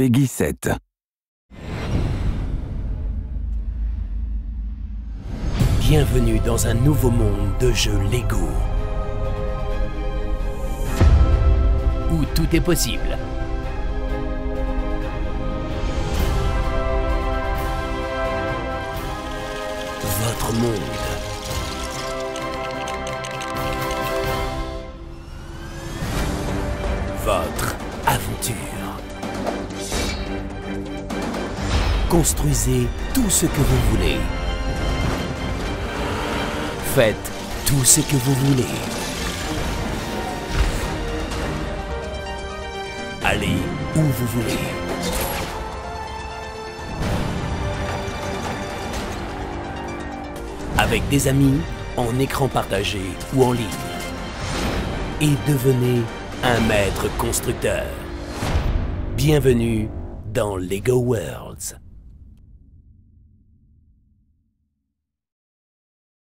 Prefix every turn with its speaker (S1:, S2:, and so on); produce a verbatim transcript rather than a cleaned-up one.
S1: Peggy sept.
S2: Bienvenue dans un nouveau monde de jeux Lego, où tout est possible. Votre monde. Votre aventure. Construisez tout ce que vous voulez. Faites tout ce que vous voulez. Allez où vous voulez. Avec des amis, en écran partagé ou en ligne. Et devenez un maître constructeur. Bienvenue dans Lego Worlds.